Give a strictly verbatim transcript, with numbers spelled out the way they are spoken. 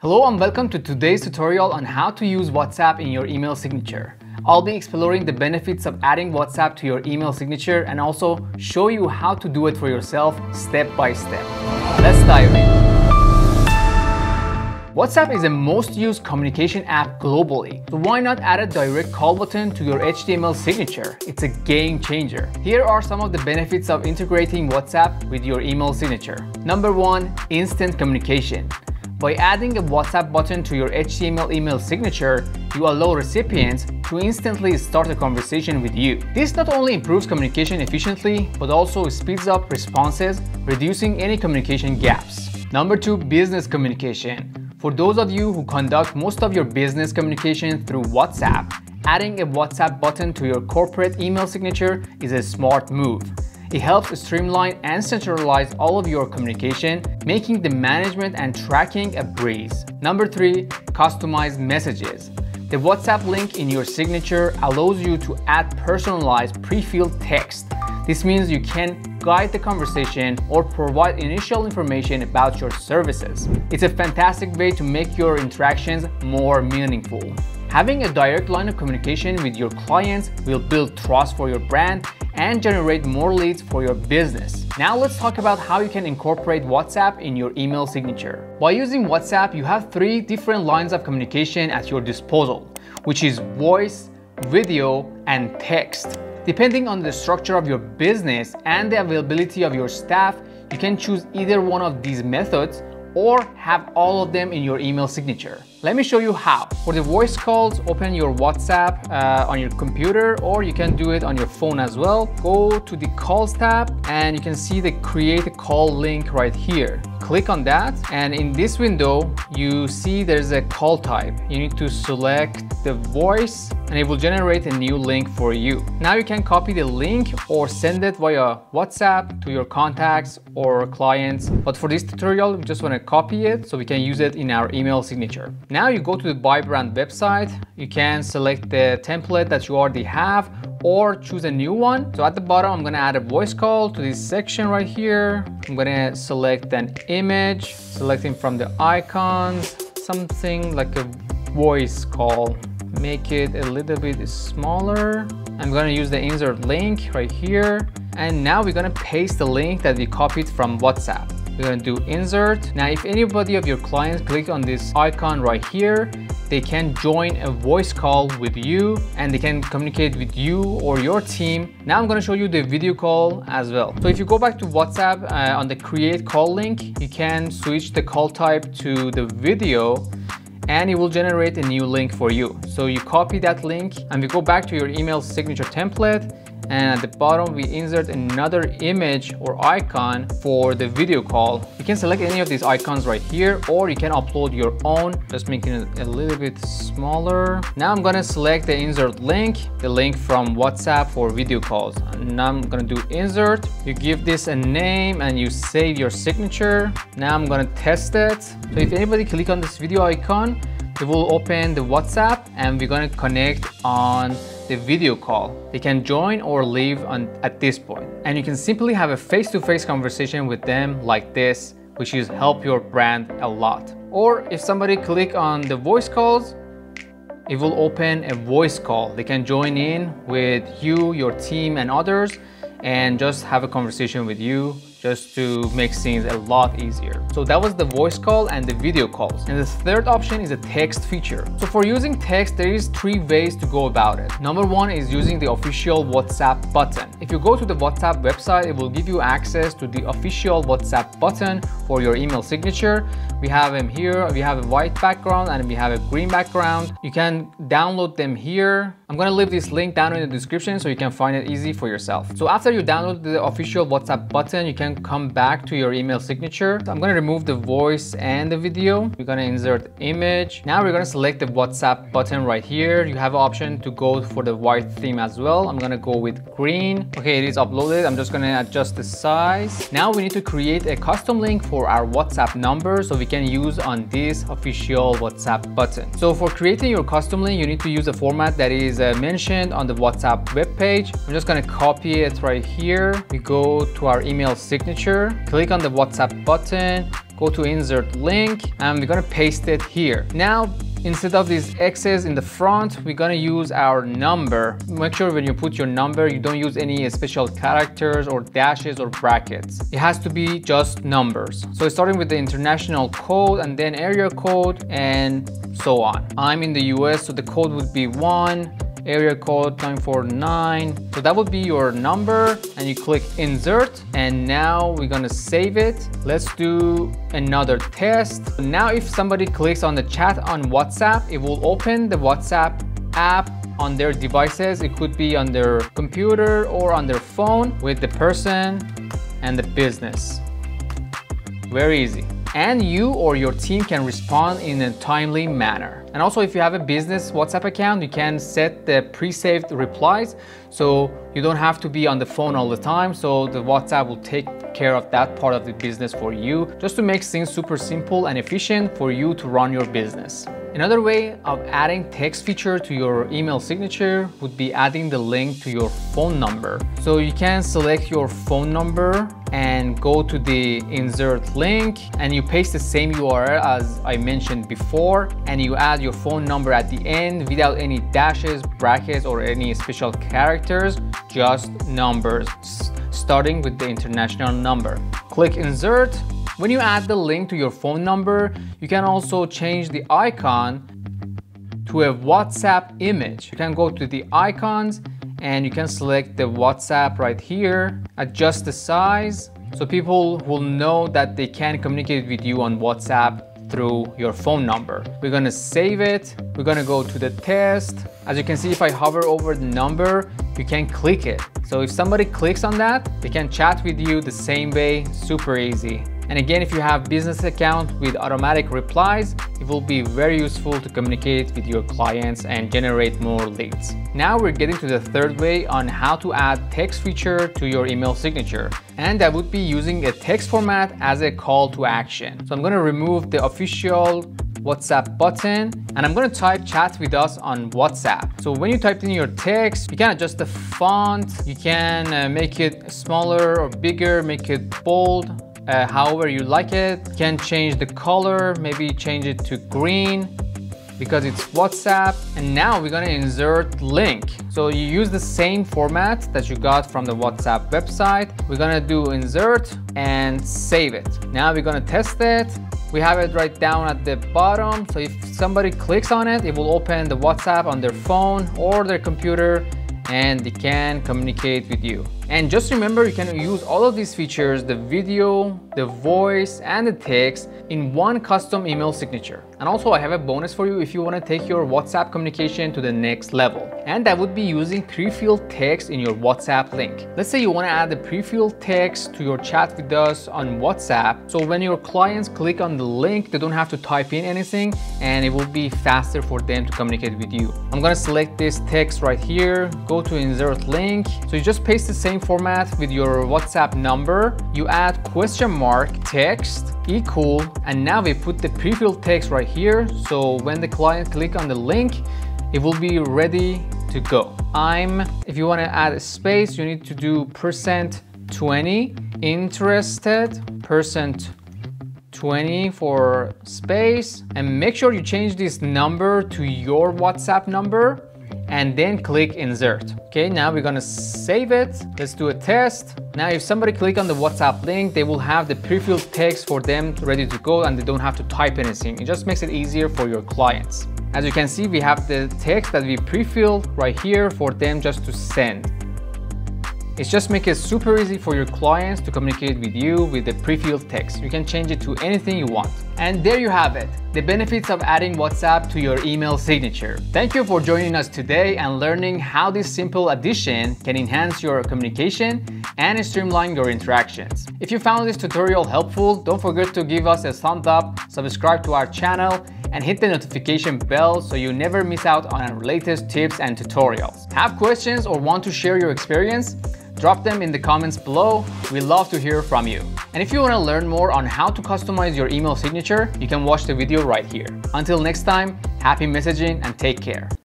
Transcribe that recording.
Hello and welcome to today's tutorial on how to use WhatsApp in your email signature. I'll be exploring the benefits of adding WhatsApp to your email signature and also show you how to do it for yourself step by step. Let's dive in. WhatsApp is the most used communication app globally, so why not add a direct call button to your H T M L signature? It's a game changer. Here are some of the benefits of integrating WhatsApp with your email signature. Number one, instant communication. By adding a WhatsApp button to your H T M L email signature, you allow recipients to instantly start a conversation with you. This not only improves communication efficiently, but also speeds up responses, reducing any communication gaps. Number two, business communication. For those of you who conduct most of your business communication through WhatsApp, adding a WhatsApp button to your corporate email signature is a smart move. It helps streamline and centralize all of your communication, making the management and tracking a breeze. Number three, customized messages. The WhatsApp link in your signature allows you to add personalized pre-filled text. This means you can guide the conversation or provide initial information about your services. It's a fantastic way to make your interactions more meaningful. Having a direct line of communication with your clients will build trust for your brand and generate more leads for your business. Now let's talk about how you can incorporate WhatsApp in your email signature. By using WhatsApp, you have three different lines of communication at your disposal, which is voice, video, and text. Depending on the structure of your business and the availability of your staff, you can choose either one of these methods or have all of them in your email signature. Let me show you how. For the voice calls, open your WhatsApp uh, on your computer, or you can do it on your phone as well. Go to the calls tab and you can see the create a call link right here. Click on that, and in this window you see there's a call type. You need to select the voice and it will generate a new link for you. Now you can copy the link or send it via WhatsApp to your contacts or clients. But for this tutorial, we just want to copy it so we can use it in our email signature. Now you go to the Buy Brand website. You can select the template that you already have or choose a new one. So at the bottom, I'm gonna add a voice call to this section right here. I'm gonna select an image, selecting from the icons, something like a voice call. Make it a little bit smaller. I'm gonna use the insert link right here. And now we're gonna paste the link that we copied from WhatsApp. We're gonna do insert. Now, if anybody of your clients click on this icon right here, they can join a voice call with you and they can communicate with you or your team. Now I'm gonna show you the video call as well. So if you go back to WhatsApp uh, on the create call link, you can switch the call type to the video and it will generate a new link for you. So you copy that link and we go back to your email signature template, and at the bottom we insert another image or icon for the video call. You can select any of these icons right here, or you can upload your own, just making it a little bit smaller. Now I'm gonna select the insert link, the link from WhatsApp for video calls. And now I'm gonna do insert. You give this a name and you save your signature. Now I'm gonna test it. So if anybody click on this video icon, it will open the WhatsApp and we're gonna connect on the video call. They can join or leave on at this point. And you can simply have a face-to-face conversation with them like this, which is help your brand a lot. Or if somebody click on the voice calls, it will open a voice call. They can join in with you, your team, and others, and just have a conversation with you, just to make things a lot easier. So that was the voice call and the video calls. And the third option is a text feature. So for using text, there is three ways to go about it. Number one is using the official WhatsApp button. If you go to the WhatsApp website, it will give you access to the official WhatsApp button for your email signature. We have them here. We have a white background and we have a green background. You can download them here. I'm gonna leave this link down in the description so you can find it easy for yourself. So after you download the official WhatsApp button, you can come back to your email signature. So I'm gonna remove the voice and the video. We're gonna insert image. Now we're gonna select the WhatsApp button right here. You have an option to go for the white theme as well. I'm gonna go with green. Okay, it is uploaded. I'm just gonna adjust the size. Now we need to create a custom link for our WhatsApp number so we can use on this official WhatsApp button. So for creating your custom link, you need to use a format that is uh, mentioned on the WhatsApp web page. I'm just gonna copy it right here. We go to our email signature, click on the WhatsApp button, go to insert link, and we're gonna paste it here. Now, instead of these X's in the front, we're gonna use our number. Make sure when you put your number, you don't use any special characters or dashes or brackets. It has to be just numbers. So starting with the international code and then area code and so on. I'm in the U S, so the code would be one, area code nine four nine. So that would be your number, and you click insert, and now we're gonna save it. Let's do another test. Now if somebody clicks on the chat on WhatsApp, it will open the WhatsApp app on their devices. It could be on their computer or on their phone with the person and the business. Very easy. And you or your team can respond in a timely manner. And also, if you have a business WhatsApp account, you can set the pre-saved replies, so you don't have to be on the phone all the time. So the WhatsApp will take care of that part of the business for you, just to make things super simple and efficient for you to run your business. Another way of adding text feature to your email signature would be adding the link to your phone number. So you can select your phone number and go to the insert link, and you paste the same U R L as I mentioned before, and you add your phone number at the end without any dashes, brackets, or any special characters, just numbers, starting with the international number. Click insert. When you add the link to your phone number, you can also change the icon to a WhatsApp image. You can go to the icons and you can select the WhatsApp right here, adjust the size so people will know that they can communicate with you on WhatsApp through your phone number. We're gonna save it. We're gonna go to the test. As you can see, if I hover over the number, you can click it. So if somebody clicks on that, they can chat with you the same way, super easy. And again, if you have business account with automatic replies, it will be very useful to communicate with your clients and generate more leads. Now we're getting to the third way on how to add text feature to your email signature. And that would be using a text format as a call to action. So I'm gonna remove the official WhatsApp button, and I'm gonna type chat with us on WhatsApp. So when you type in your text, you can adjust the font, you can uh, make it smaller or bigger, make it bold, Uh, however you like it. You can change the color, maybe change it to green because it's WhatsApp. And now we're gonna insert link. So you use the same format that you got from the WhatsApp website. We're gonna do insert and save it. Now we're gonna test it. We have it right down at the bottom. So if somebody clicks on it, it will open the WhatsApp on their phone or their computer, and they can communicate with you. And just remember, you can use all of these features, the video, the voice, and the text in one custom email signature. And also I have a bonus for you if you want to take your WhatsApp communication to the next level. And that would be using pre-filled text in your WhatsApp link. Let's say you want to add the pre-filled text to your chat with us on WhatsApp. So when your clients click on the link, they don't have to type in anything, and it will be faster for them to communicate with you. I'm going to select this text right here, go to insert link. So you just paste the same format with your WhatsApp number. You add question mark text equal, and now we put the pre-filled text right here. So when the client click on the link, it will be ready to go. I'm, if you want to add a space, you need to do percent twenty interested, percent twenty for space, and make sure you change this number to your WhatsApp number, and then click insert. Okay, now we're gonna save it. Let's do a test. Now if somebody click on the WhatsApp link, they will have the pre-filled text for them ready to go, and they don't have to type anything. It just makes it easier for your clients. As you can see, we have the text that we pre-filled right here for them just to send. It's just make it super easy for your clients to communicate with you with the pre-filled text. You can change it to anything you want. And there you have it, the benefits of adding WhatsApp to your email signature. Thank you for joining us today and learning how this simple addition can enhance your communication and streamline your interactions. If you found this tutorial helpful, don't forget to give us a thumbs up, subscribe to our channel, and hit the notification bell so you never miss out on our latest tips and tutorials. Have questions or want to share your experience? Drop them in the comments below. We love to hear from you. And if you want to learn more on how to customize your email signature, you can watch the video right here. Until next time, happy messaging and take care.